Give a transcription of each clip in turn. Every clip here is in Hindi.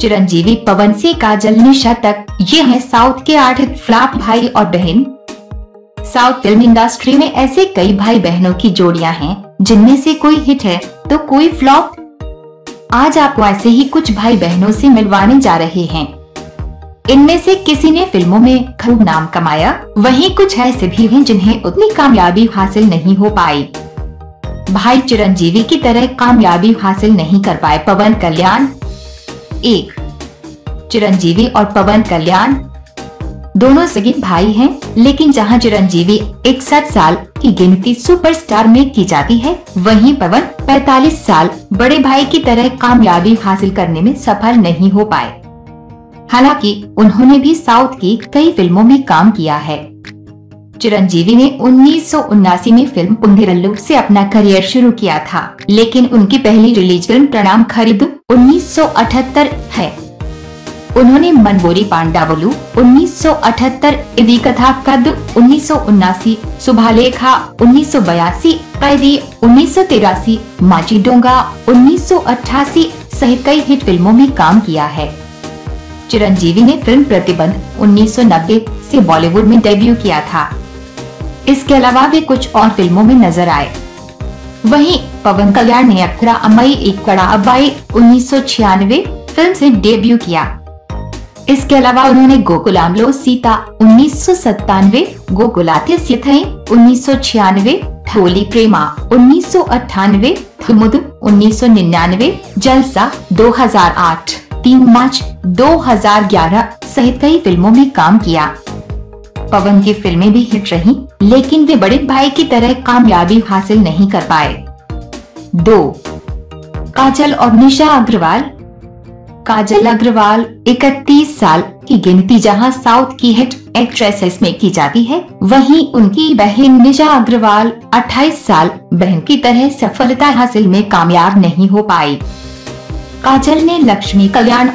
चिरंजीवी, पवन से काजल, निशा तक ये है साउथ के 8 फ्लॉप भाई और बहन। साउथ फिल्म इंडस्ट्री में ऐसे कई भाई बहनों की जोड़ियां हैं जिनमें से कोई हिट है तो कोई फ्लॉप। आज आपको ऐसे ही कुछ भाई बहनों से मिलवाने जा रहे हैं। इनमें से किसी ने फिल्मों में खूब नाम कमाया, वहीं कुछ ऐसे भी हैं जिन्हें उतनी कामयाबी हासिल नहीं हो पाई। भाई चिरंजीवी की तरह कामयाबी हासिल नहीं कर पाए पवन कल्याण। 1. चिरंजीवी और पवन कल्याण दोनों सगे भाई हैं, लेकिन जहां चिरंजीवी 61 साल की गिनती सुपरस्टार में की जाती है, वहीं पवन 45 साल बड़े भाई की तरह कामयाबी हासिल करने में सफल नहीं हो पाए। हालांकि उन्होंने भी साउथ की कई फिल्मों में काम किया है। चिरंजीवी ने 1979 में फिल्म पुंगिरल्लू से अपना करियर शुरू किया था, लेकिन उनकी पहली रिलीज फिल्म प्रणाम खरीद 1978 है। उन्होंने मनबोरी पांडावलू 1978, इदी कथा कद 1979, सुभालेखा 1982, कैदी 1983, माचीडोंगा 1988 सहित कई हिट फिल्मों में काम किया है। चिरंजीवी ने फिल्म प्रतिबंध 1990 से बॉलीवुड में डेब्यू किया था। इसके अलावा वे कुछ और फिल्मों में नजर आए। वहीं पवन कल्याण ने अखरा अम्मई एक कड़ा अब्बाई 1996 फिल्म से डेब्यू किया। इसके अलावा उन्होंने गोकुलामलो सीता 1997, गोकुलाते सिथई 1996, थोली प्रेमा 1998, थुमुद 1999, जलसा 2008, 3 मार्च 2011 सहित कई फिल्मों में काम किया। पवन की फिल्में भी हिट रहीं, लेकिन वे बड़े भाई की तरह कामयाबी हासिल नहीं कर पाए। 2. काजल और निशा अग्रवाल। काजल अग्रवाल 31 साल की गिनती जहां साउथ की हिट एक्ट्रेसेस में की जाती है, वहीं उनकी बहन निशा अग्रवाल 28 साल बहन की तरह सफलता हासिल में कामयाब नहीं हो पाई। काजल ने लक्ष्मी कल्याण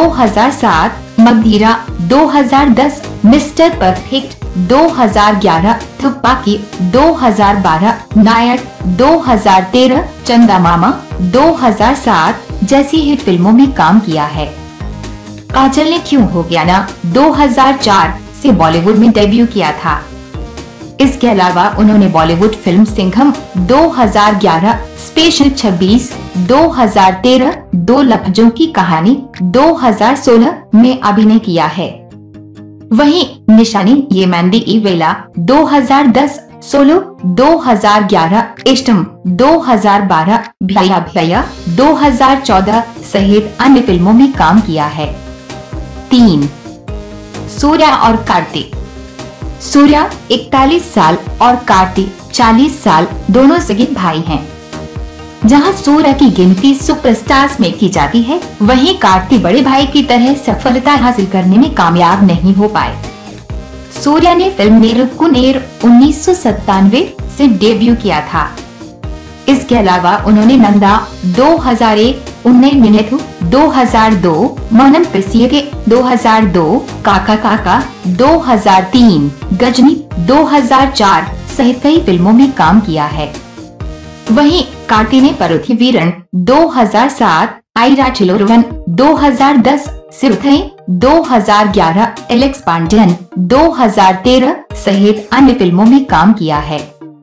2007, मगधीरा 2010, मिस्टर परफेक्ट 2011, थुप्पाकी 2012, नायक 2013, चंदा मामा 2007 जैसी हिट फिल्मों में काम किया है। काजल ने क्यों हो गया ना 2004 से बॉलीवुड में डेब्यू किया था। इसके अलावा उन्होंने बॉलीवुड फिल्म सिंघम 2011, स्पेशल 26 2013, 2 लफ्जों की कहानी 2016 में अभिनय किया है। वहीं निशा ने ये मेहंदी इवेला 2010, सोलो 2011, इष्टम 2012, भैया भैया 2014 सहित अन्य फिल्मों में काम किया है। 3. सूर्या और कार्तिक। सूर्या 41 साल और कार्तिक 40 साल दोनों सगे भाई हैं। जहां सूर्या की गिनती सुपरस्टार्स में की जाती है, वहीं कार्तिक बड़े भाई की तरह सफलता हासिल करने में कामयाब नहीं हो पाए। सूर्या ने फिल्म नेरुक्कु नेर 1997 से डेब्यू किया था। इसके अलावा उन्होंने नंदा 2001, उन्ने मिनेथु 2002, मनम पिसिये 2002, काका काका 2003, गजनी 2004 सहित कई फिल्मों में काम किया है। वहीं कार्ति ने परुथिवीरन 2007, आयरा चिलोरवन 2010, सिरथई 2011, एलेक्स पांड्यन 2013 सहित अन्य फिल्मों में काम किया है।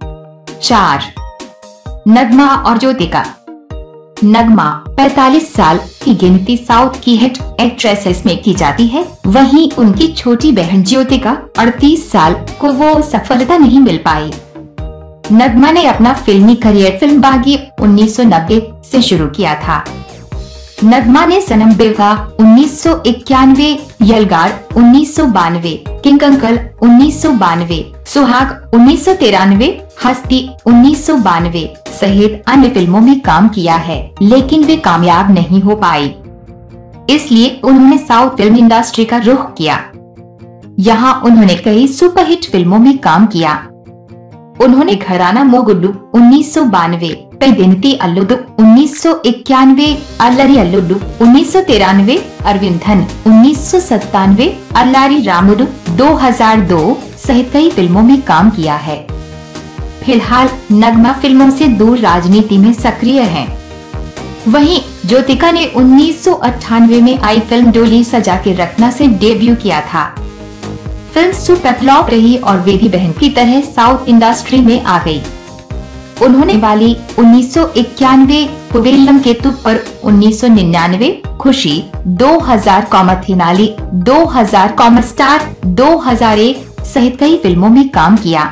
4. नगमा और ज्योतिका। नगमा 45 साल की गिनती साउथ की हिट एक्ट्रेसेस में की जाती है, वहीं उनकी छोटी बहन ज्योतिका 38 साल को वो सफलता नहीं मिल पाई। नगमा ने अपना फिल्मी करियर फिल्म बागी 1990 से शुरू किया था। नगमा ने सनम बेवा 1991, यलगार 1992, किंग अंकल 1992, सुहाग 1993, हस्ती 1992 सहित अन्य फिल्मों में काम किया है, लेकिन वे कामयाब नहीं हो पाई। इसलिए उन्होंने साउथ फिल्म इंडस्ट्री का रुख किया। यहाँ उन्होंने कई सुपरहिट फिल्मों में काम किया। उन्होंने घराना मोगुल्लू 1992, पेदिनती अल्लुदु 1991, अल्लरी अल्लुदु 1993, अरविंदन 1997, अल्लारी रामुडु 2002 सहित कई फिल्मों में काम किया है। फिलहाल नगमा फिल्मों से दूर राजनीति में सक्रिय हैं। वहीं ज्योतिका ने 1998 में आई फिल्म डोली सजा के रखना से डेब्यू किया था। फिल्म सुपर फ्लॉप रही और वे भी बहन की तरह साउथ इंडस्ट्री में आ गई। उन्होंने वाली 1991, पुवेल्लम केतु पर 1999, खुशी 2000, कॉमथिनाली 2000, स्टार 2001 सहित कई फिल्मों में काम किया।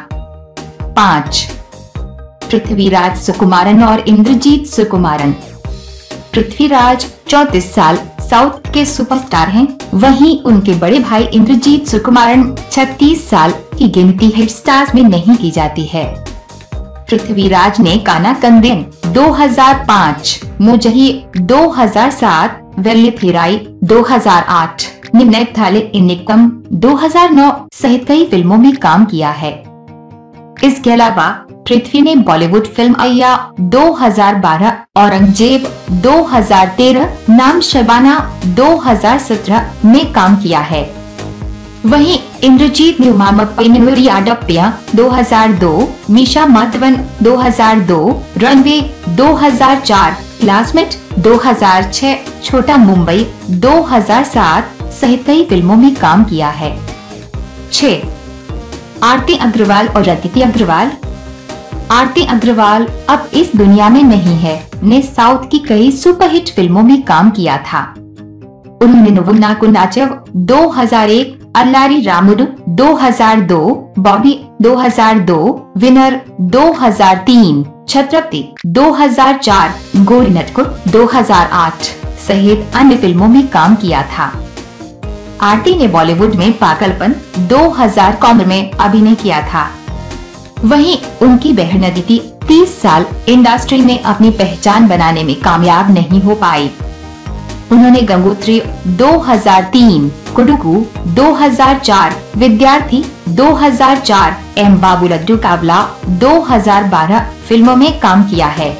5. पृथ्वीराज सुकुमारन और इंद्रजीत सुकुमारन। पृथ्वीराज 34 साल साउथ के सुपरस्टार हैं, वहीं उनके बड़े भाई इंद्रजीत सुकुमारन 36 साल की गिनती हिट स्टार्स में नहीं की जाती है। पृथ्वीराज ने काना कंदेन 2005, मुजही 2007, वेल्लिथिराई 2008, निन्नेथाले इन्निकम 2009 सहित कई फिल्मों में काम किया है। इसके अलावा पृथ्वी ने बॉलीवुड फिल्म अय्या 2012, औरंगजेब 2013, नाम शबाना 2017 में काम किया है। वहीं इंद्रजीत ने उमामप्पे याडप्पा 2002, मीशा माधवन 2002, रनवे 2004, क्लासमेट 2006, छोटा मुंबई 2007 सहित कई फिल्मों में काम किया है। 6. आरती अग्रवाल और अदिति अग्रवाल। आरती अग्रवाल अब इस दुनिया में नहीं है, ने साउथ की कई सुपरहिट फिल्मों में काम किया था। उन्होंने नुव्वु नाकु नाचव 2001, अल्लारी रामुडु 2002, बॉबी 2002, विनर 2003, छत्रपति 2004, गोरीनटको 2008 सहित अन्य फिल्मों में काम किया था। आरती ने बॉलीवुड में पागलपन 2000 कॉम में अभिनय किया था। वहीं उनकी बहन अदिति 30 साल इंडस्ट्री में अपनी पहचान बनाने में कामयाब नहीं हो पाई। उन्होंने गंगोत्री 2003, कुडुकू 2004, विद्यार्थी 2004, एम बाबू लड्डू कावला 2012 फिल्मों में काम किया है।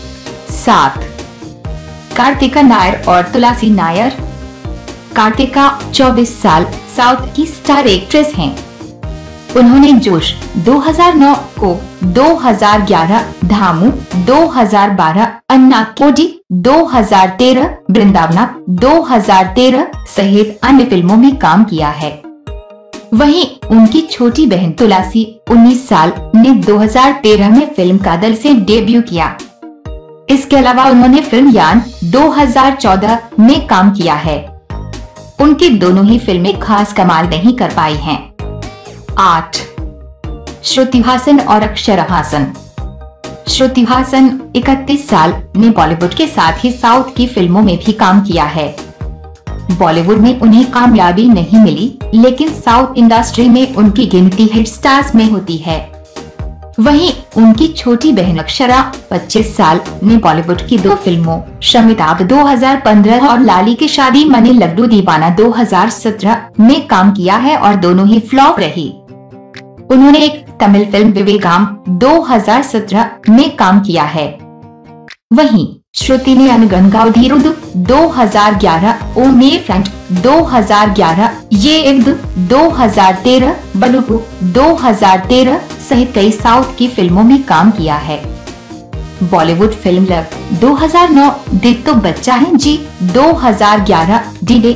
7. कार्तिका नायर और तुलसी नायर। कार्तिका 24 साल साउथ की स्टार एक्ट्रेस हैं। उन्होंने जोश 2009 को 2011, धामू 2012, अन्ना कोडी 2013, वृंदावना 2013 सहित अन्य फिल्मों में काम किया है। वहीं उनकी छोटी बहन तुलसी 19 साल ने 2013 में फिल्म कादल से डेब्यू किया। इसके अलावा उन्होंने फिल्म यान 2014 में काम किया है। उनकी दोनों ही फिल्में खास कमाल नहीं कर पाई हैं। 8. श्रुति हासन और अक्षरा हासन। श्रुति हासन 31 साल ने बॉलीवुड के साथ ही साउथ की फिल्मों में भी काम किया है। बॉलीवुड में उन्हें कामयाबी नहीं मिली, लेकिन साउथ इंडस्ट्री में उनकी गिनती हिट स्टार्स में होती है। वहीं उनकी छोटी बहन अक्षरा 25 साल ने बॉलीवुड की 2 फिल्मों शमिताब 2015 और लाली की शादी मने लड्डू दीवाना 2017 में काम किया है और दोनों ही फ्लॉप रही। उन्होंने एक तमिल फिल्म विवेगाम 2017 में काम किया है। वहीं श्रुति ने अनगनगांव धीरुदु 2011, ओ मे फ्रेंड 2011, ये इब्दु 2013, बलुकु 2013 सहित कई साउथ की फिल्मों में काम किया है। बॉलीवुड फिल्म लव 2009, दिल तो बच्चा है जी 2011, डीडे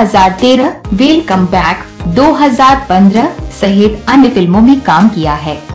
2013, वेलकम बैक 2015 सहित अन्य फिल्मों में काम किया है।